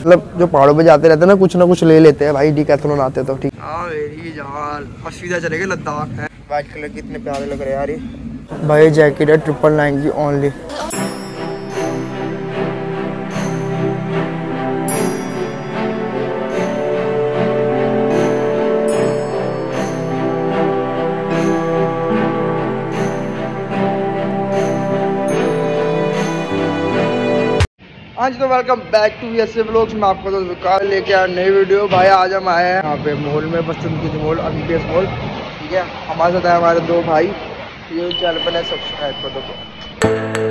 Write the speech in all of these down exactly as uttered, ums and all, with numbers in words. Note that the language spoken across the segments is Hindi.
मतलब जो पहाड़ों पे जाते रहते हैं ना, कुछ ना कुछ ले लेते हैं भाई, डिकैथलॉन आते तो ठीक। हाँ मेरी जान, और सीधा चले गए लद्दाख है। वाइट कलर के इतने प्यारे लग रहे हैं यार ये भाई। जैकेट है ट्रिपल नाइन की ओनली। आज तो welcome back to S A vlogs में आपको तो विकास लेके आया नई वीडियो। भाई आज हम आए हैं यहाँ पे मॉल में, बसंत मॉल, एमपीएस मॉल, ठीक है। हमारे साथ है हमारे दो भाई, ये चैनल पर सब्सक्राइब कर दो।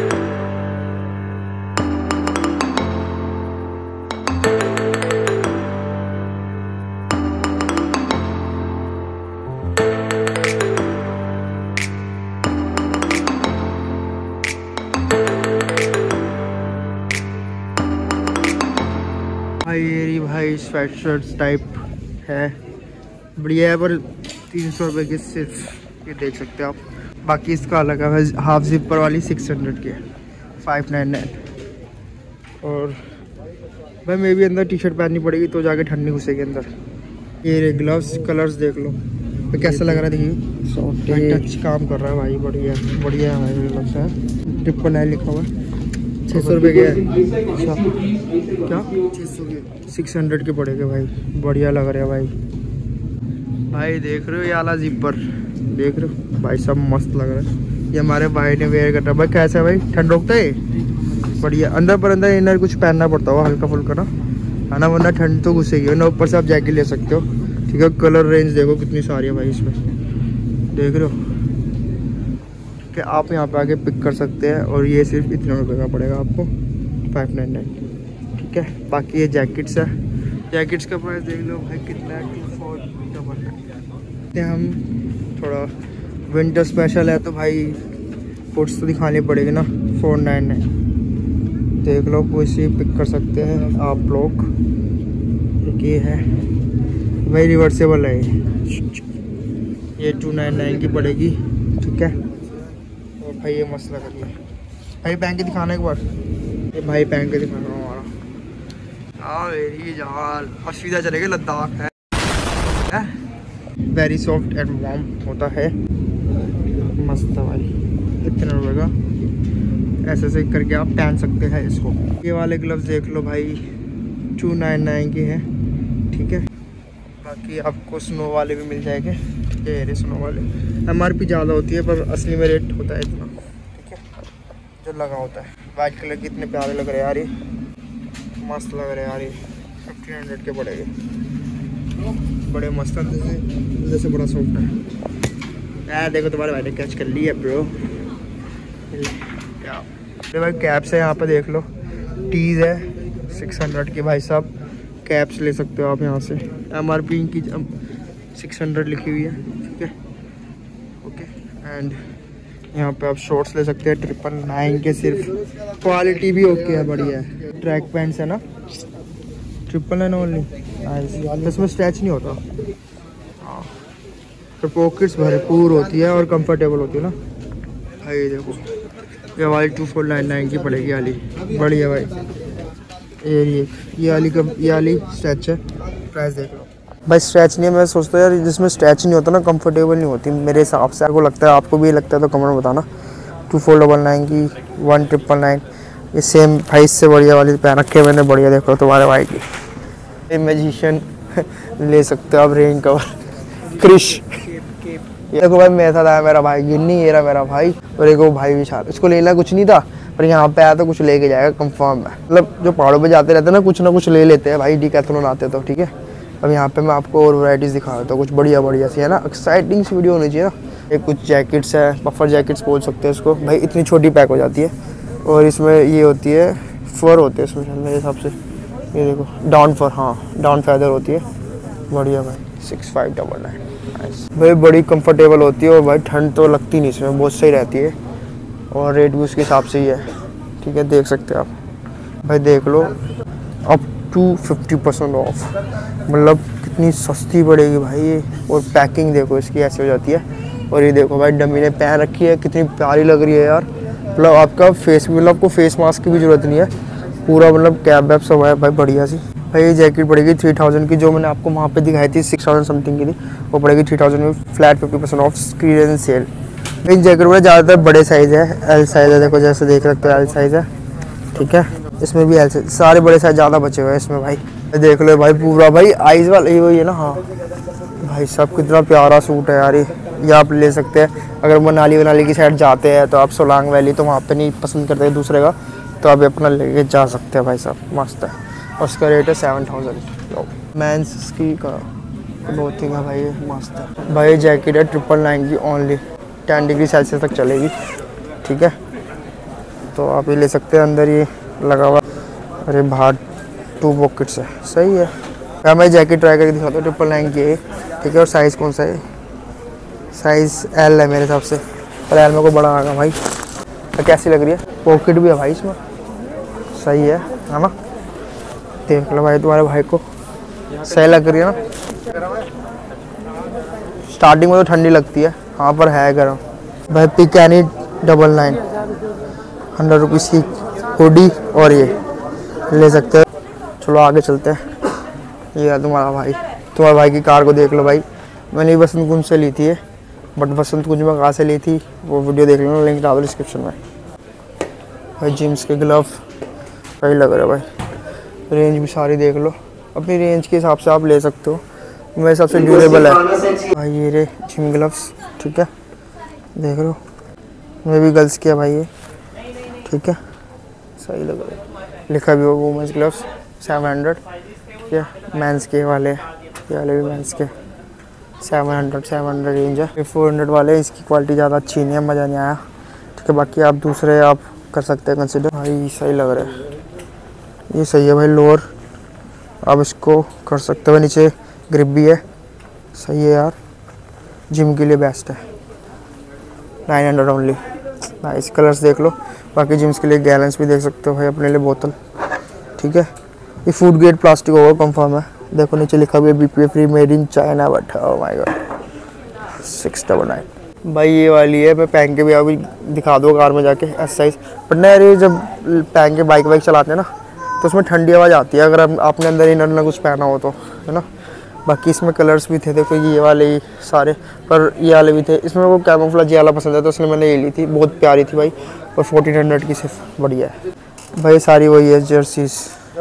भाई ये भाई स्वेट शर्ट्स टाइप है, बढ़िया है, पर तीन सौ रुपये की सिर्फ, ये देख सकते हैं आप। बाकी इसका अलग है, हाफ जिपर वाली सिक्स हंड्रेड की है, फाइव नाइन नाइन। और भाई मैं भी अंदर टी शर्ट पहननी पड़ेगी तो जाके ठंड नहीं घुसेगी अंदर। ये ग्लव्स कलर्स देख लो तो कैसा लग रहा है, देखिए टच काम कर रहा है भाई, बढ़िया बढ़िया है भाई। ग्लव्स है, ट्रिपल नाइन लिखा हुआ है, छः सौ रुपये के है। अच्छा क्या छः सौ के सिक्स हंड्रेड के पड़ेगा भाई, बढ़िया लग रहा है भाई। भाई देख रहे हो ये वाला जिपर, देख रहे हो भाई, सब मस्त लग रहा है। ये हमारे भाई ने वेयर कर रहा भाई, कैसा है भाई, ठंड रोकता है बढ़िया। अंदर पर अंदर इनर कुछ पहनना पड़ता होगा हल्का फुल्का ना, है ना, वरना ठंड तो घुसेगी ना। ऊपर से आप जैकेट ले सकते हो, ठीक है। कलर रेंज देखो कितनी सारी है भाई इसमें, देख रहे हो कि आप यहाँ पे आके पिक कर सकते हैं। और ये सिर्फ इतने रुपये का पड़ेगा आपको, फाइव नाइन नाइन, ठीक है। बाकी ये जैकेट्स है, जैकेट्स का प्राइस देख लो भाई कितना है, टू फोर डबल नाइन। हम थोड़ा विंटर स्पेशल है तो भाई फुट्स तो दिखानी पड़ेगी ना, फोर नाइन नाइन। देख लो कोई सी पिक कर सकते हैं आप लोग। ये है भाई रिवर्सेबल है, ये टू नाइन नाइन की पड़ेगी, ठीक है। भाई ये मस्त लग रही है भाई, पहन के दिखाना एक बार। ये भाई पहन के दिखाना हमारा, हाँ मेरी जान, और सीधा चलेगा लद्दाख है। वेरी सॉफ्ट एंड वार्म होता है, मस्त है भाई। इतने रुपये का ऐसे ऐसे करके आप पहन सकते हैं इसको। ये वाले ग्लव्स देख लो भाई, टू नाइन नाइन के हैं, ठीक है। बाकी आपको स्नो वाले भी मिल जाएंगे, ये रे स्नो वाले। एम आर पी ज़्यादा होती है पर असली में रेट होता है इतना, ठीक है, जो लगा होता है। वाइट कलर के इतने प्यारे लग रहे हैं यार, ये मस्त लग रहे हैं यार। ये फिफ्टीन हंड्रेड के पड़ेंगे, बड़े मस्त अंदर से, अंदर से बड़ा सॉफ्ट है यार। देखो तुम्हारे भाई ने कैच कर लिया ब्रो। क्या भाई कैप्स है यहाँ पे, देख लो टीज है सिक्स हंड्रेड की भाई साहब। कैप्स ले सकते हो आप यहाँ से, एम आर पी की सिक्स हंड्रेड लिखी हुई है, ठीक है, ओके। एंड यहाँ पे आप शॉर्ट्स ले सकते हैं ट्रिपल नाइन के सिर्फ, क्वालिटी भी ओके है, बढ़िया है। ट्रैक पैंट्स है ना, ट्रिपल नाइन ओनली, तो इसमें स्ट्रेच नहीं होता। हाँ, तो पॉकेट्स भरपूर होती है और कंफर्टेबल होती है ना भाई। देखो ये वाली टू फोर नाइन नाइन की पड़ेगी वाली, बढ़िया भाई। ये ये ये वाली का ये वाली स्ट्रेच है, प्राइस देख लो भाई। स्ट्रेच नहीं है, मैं सोचता हूँ यार जिसमें स्ट्रेच नहीं होता ना, कंफर्टेबल नहीं होती मेरे हिसाब से। आपको लगता है, आपको भी लगता है तो कमेंट में बताना। टू फोर डबल नाइन की, वन ट्रिपल नाइन, ये सेम भाई इससे बढ़िया वाली पहन रखे मैंने, बढ़िया। देखो तुम्हारे भाई की, ये मैजिशियन ले सकते हो आप, रेन कवर क्रिश। देखो भाई मेरे साथ आया मेरा भाई गिन्नी, ये रहा मेरा भाई, और एक वो भाई भी साथ। इसको लेना कुछ नहीं था पर यहाँ पे आया तो कुछ लेके जाएगा कंफर्म है। मतलब जो पहाड़ों पे जाते रहते हैं ना, कुछ ना कुछ ले लेते हैं भाई, डिकैथलॉन आते तो, ठीक है। अब यहाँ पे मैं आपको और वैराइटीज़ दिखा देता हूँ, कुछ बढ़िया बढ़िया सी है ना, एक्साइटिंग सी वीडियो होनी चाहिए ना। ये कुछ जैकेट्स है, पफर जैकेट्स बोल सकते हैं इसको भाई, इतनी छोटी पैक हो जाती है। और इसमें ये होती है फर होते हैं इसमें मेरे हिसाब से, ये देखो डाउन फर, हाँ डाउन फैदर होती है, बढ़िया भाई। सिक्स फाइव डबल नाइन भाई, बड़ी कंफर्टेबल होती है और भाई ठंड तो लगती नहीं इसमें, बहुत सही रहती है। और रेट भी उसके हिसाब से ही है, ठीक है, देख सकते हैं आप भाई। देख लो up to fifty percent off, मतलब कितनी सस्ती पड़ेगी भाई ये। और पैकिंग देखो इसकी ऐसे हो जाती है। और ये देखो भाई डमी ने पहन रखी है, कितनी प्यारी लग रही है यार। मतलब आपका फेस, मतलब आपको फेस मास्क की भी ज़रूरत नहीं है, पूरा मतलब कैब वैब सब है भाई बढ़िया सी। भाई ये जैकेट पड़ेगी थ्री थाउजेंड की, जो मैंने आपको वहाँ पे दिखाई थी सिक्स थाउजेंड समथिंग की थी, वो पड़ेगी थ्री थाउजेंड में flat fifty percent off clearance sale. इन जैकेट में ज़्यादातर बड़े साइज़ है, एल साइज़ है, देखो जैसे देख सकते हो एल साइज़ है, ठीक है। इसमें भी एल साइज, सारे बड़े साइज ज़्यादा बचे हुए हैं इसमें भाई। देख लो भाई पूरा भाई आइज़ वाला ये वही है ना। हाँ भाई साहब कितना प्यारा सूट है यार ये ये आप ले सकते हैं। अगर मनाली वनाली की साइड जाते हैं तो आप सोलांग वैली तो वहाँ पे नहीं पसंद करते दूसरे का, तो आप अपना लेके जा सकते हैं भाई साहब, मस्त है। और उसका रेट है सेवन थाउजेंड। मैंस की का बहुत ही भाई ये मस्त है भाई। जैकेट है ट्रिपल नाइन की ओनली, टेन डिग्री सेल्सियस तक चलेगी, ठीक है। तो आप ये ले सकते हैं। अंदर ये लगा हुआ, अरे बाहर टू पॉकेट्स है, सही है। मैं मैं जैकेट ट्राई करके दिखाता हूँ, ट्रिपल नाइन की है, ठीक है। और साइज़ कौन सा है? साइज़ एल है मेरे हिसाब से, पर एल में को बड़ा आएगा भाई। तो कैसी लग रही है? पॉकेट भी है भाई इसमें, सही है है ना। देख लो भाई तुम्हारे भाई को सही लग रही है ना। स्टार्टिंग में तो ठंडी लगती है, हाँ पर है गर्म भाई। Pick any double nine hundred rupees की हुडी और ये ले सकते हैं। चलो आगे चलते हैं। ये है तुम्हारा भाई, तुम्हारे भाई की कार को देख लो भाई। मैंने बसंत कुंज से ली थी है, बट बसंत कुंज में कहाँ से ली थी वो वीडियो देख लेना, लिंक डाल दो डिस्क्रिप्शन में। भाई जीन्स के ग्लव सही लग रहा है भाई। रेंज भी सारी देख लो, अपनी रेंज के हिसाब से आप ले सकते हो। मेरे हिसाब से ड्यूरेबल है भाई। ये रे जिम ग्लव्स, ठीक है, देख लो। मैं भी गर्ल्स किया भाई ये, ठीक है, सही लग रहा है। लिखा भी हो वुमेंस ग्लव्स सेवन हंड्रेड, ठीक है। मेंस के वाले, ये वाले भी मेंस के seven hundred seven hundred range है। फोर हंड्रेड वाले इसकी क्वालिटी ज़्यादा अच्छी नहीं है, मज़ा नहीं आया, ठीक है। बाकी आप दूसरे आप कर सकते हैं कंसिडर। भाई सही लग रहा है, ये सही है भाई। लोअर आप इसको कर सकते हो, नीचे ग्रिप भी है, सही है यार। जिम के लिए बेस्ट है। Nine hundred only. Nice colours देख लो। बाकी जिम्स के लिए गैलेंस भी देख सकते हो भाई अपने लिए, बोतल, ठीक है। ये फूड ग्रेड प्लास्टिक होगा कंफर्म है। देखो नीचे लिखा हुआ है B P A free, made in China, but oh my god six double nine. भाई ये वाली है, मैं पहन के भी अभी दिखा दो कार में जाके, एस साइज। बट ना यार ये जब पहन के बाइक वाइक चलाते हैं ना तो उसमें ठंडी आवाज़ आती है, अगर आपने अंदर इनर ना कुछ पहना हो तो, है ना। बाकी इसमें कलर्स भी थे, देखो ये वाले सारे, पर ये वाले भी थे। इसमें वो कैमोफ्लेज वाला पसंद है तो इसलिए मैंने ये ली थी, बहुत प्यारी थी भाई। और फोर्टीन हंड्रेड की सिर्फ, बढ़िया है भाई। सारी वही है जर्सीज,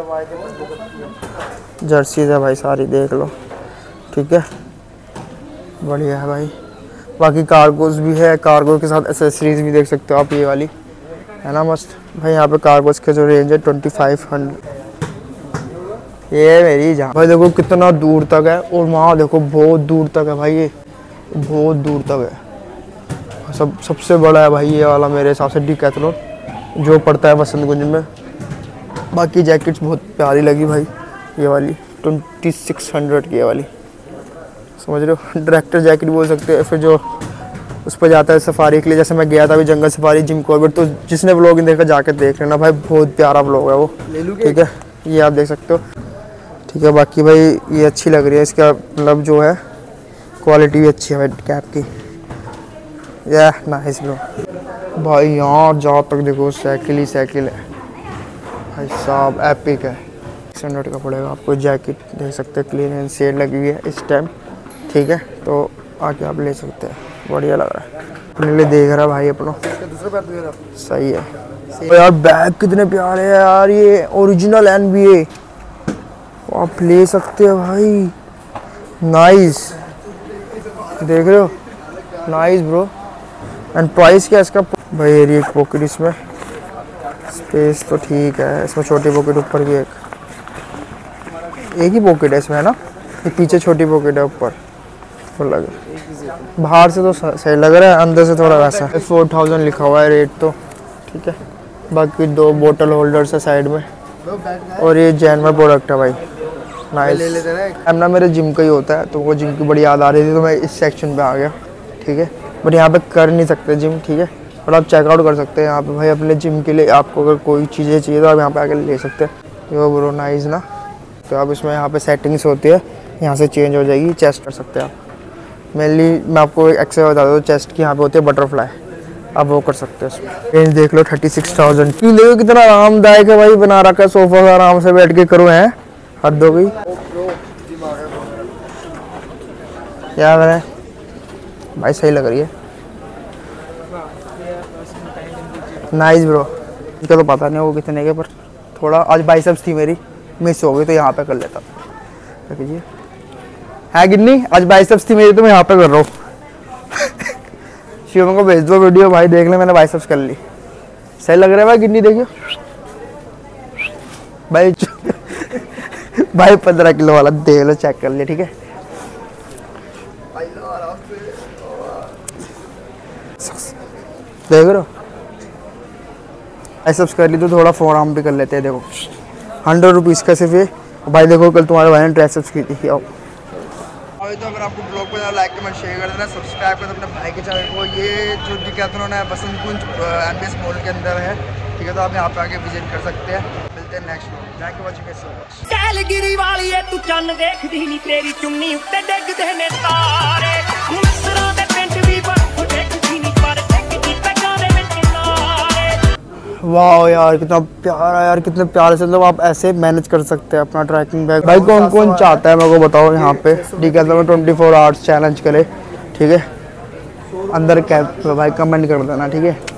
जर्सीज है भाई सारी, देख लो, ठीक है, बढ़िया है भाई। बाकी कार्गोज भी है, कार्गो के साथ एसेसरीज भी देख सकते हो आप, ये वाली है ना मस्त भाई। यहाँ पे कार्गोज के जो रेंज है ट्वेंटी फाइव हंड्रेड, ये मेरी जहाँ भाई देखो कितना दूर तक है। और वहाँ देखो बहुत दूर तक है भाई, ये बहुत दूर तक है। सब सबसे बड़ा है भाई ये वाला मेरे हिसाब से डिकैथलॉन, जो पड़ता है बसंत कुंज में। बाकी जैकेट्स बहुत प्यारी लगी भाई, ये वाली ट्वेंटी सिक्स हंड्रेड की, ये वाली समझ रहे हो, डायरेक्टर जैकेट बोल सकते हैं। फिर जो उस पर जाता है सफारी के लिए, जैसे मैं गया था अभी जंगल सफारी जिम कॉर्बेट, तो जिसने व्लॉग देखा जाके देख लेना भाई, बहुत प्यारा व्लॉग है वो, ठीक है। ये आप देख सकते हो, ठीक है। बाकी भाई ये अच्छी लग रही है, इसका मतलब जो है क्वालिटी भी अच्छी है भाई कैप की, या नाइस ब्रो भाई। यहाँ जहाँ तक देखो साइकिल ही साइकिल है भाई साहब, एपिक है। सिक्स हंड्रेड का पड़ेगा आपको। जैकेट देख सकते हैं, क्लीन एंड सेल लगी हुई है इस टाइम, ठीक है। तो आके आप ले सकते हैं, बढ़िया लग रहा है। अपने लिए देख रहा भाई अपना, सही है। तो यार बैग कितने प्यारे हैं यार, ये ओरिजिनल एन बी ए आप ले सकते हो भाई, नाइस, देख रहे हो, नाइस ब्रो। एंड प्राइस क्या है इसका भाई? ये एक पॉकेट, इसमें स्पेस तो ठीक है, इसमें छोटी पॉकेट, ऊपर भी एक एक ही पॉकेट है इसमें, है ना। ये पीछे छोटी पॉकेट है, ऊपर फुल लगे। बाहर से तो सही लग रहा है, अंदर से थोड़ा वैसा है। फोर थाउजेंड लिखा हुआ है रेट तो, ठीक है। बाकी दो बोतल होल्डर्स है साइड में, और ये जैनवर प्रोडक्ट है भाई, नाइस। अब ना मेरे जिम का ही होता है, तो वो जिम की बड़ी याद आ रही थी, तो मैं इस सेक्शन पे आ गया, ठीक है। बट यहाँ पे कर नहीं सकते जिम, ठीक है, और आप चेकआउट कर सकते हैं यहाँ पे भाई अपने जिम के लिए। आपको अगर कोई चीज़ें चाहिए तो आप यहाँ पे आके ले सकते हैं। यो ब्रो नाइस ना। तो आप इसमें यहाँ पे सेटिंग्स होती है, यहाँ से चेंज हो जाएगी, चेस्ट कर सकते हैं आप। मेनली मैं आपको एक एक्सरसाइज बता दूँ, चेस्ट की यहाँ पे होती है बटरफ्लाई, आप वो कर सकते हैं इसमें। रेंज देख लो थर्टी सिक्स थाउजेंड की। देखो कितना आरामदायक है भाई, बना रखा है सोफा, आराम से बैठ के करो है, हद हो गई। क्या है भाई, सही लग रही है, नाइस ब्रो। इनका तो पता नहीं वो कितने के, पर थोड़ा आज बाइसेप्स थी मेरी, मिस हो गई तो यहाँ पे कर लेता। कीजिए है गिन्नी, आज बाइसेप्स थी मेरी तो मैं यहाँ पे कर रहा हूँ। शिवम को भेज दो वीडियो भाई, देख ले मैंने बाइसेप्स कर ली। सही लग रहा है भाई गिन्नी, देखियो भाई। भाई पंद्रह किलो वाला देख लो, चेक कर लिया, ठीक है। देख रहे हो बाइसेप्स कर ली तो थोड़ा फोर आर्म भी कर लेते हैं। देखो हंड्रेड रुपीज़ का सिर्फ ये। भाई देखो कल तुम्हारे भाई ने ट्राइसेप्स की थी। आओ अभी तो अगर आपको ब्लॉग को लाइक कमेंट शेयर कर देना, सब्सक्राइब कर दो अपने भाई के चैनल को। ये जो डिकैथलॉन है बसंत कुंज एमबीएस मॉल के अंदर है, ठीक है। तो आप यहाँ पे आके विजिट कर सकते हैं। मिलते हैं next vlog. Thank you watching so much. Calgary वाली है तू चन्न देखदी नहीं, तेरी चुन्नी उत्ते डिगदे ने तारे, मिस्रा दे पिंड भी बर्फ देखदी नहीं, पर देखदी पैगां दे विच नारे। वाह यार कितना प्यारा यार, कितने प्यारे से, मतलब आप ऐसे मैनेज कर सकते हैं अपना ट्रैकिंग बैग। भाई कौन कौन चाहता है मेरे को बताओ, यहाँ पे डिकैथलॉन में ट्वेंटी फोर आवर्स चैलेंज करे, ठीक है। अंदर कैप भाई कमेंट कर देना, ठीक है।